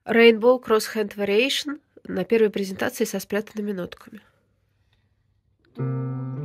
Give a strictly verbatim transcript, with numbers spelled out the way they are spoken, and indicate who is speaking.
Speaker 1: Rainbow Cross Hand Variation на первой презентации со спрятанными нотками.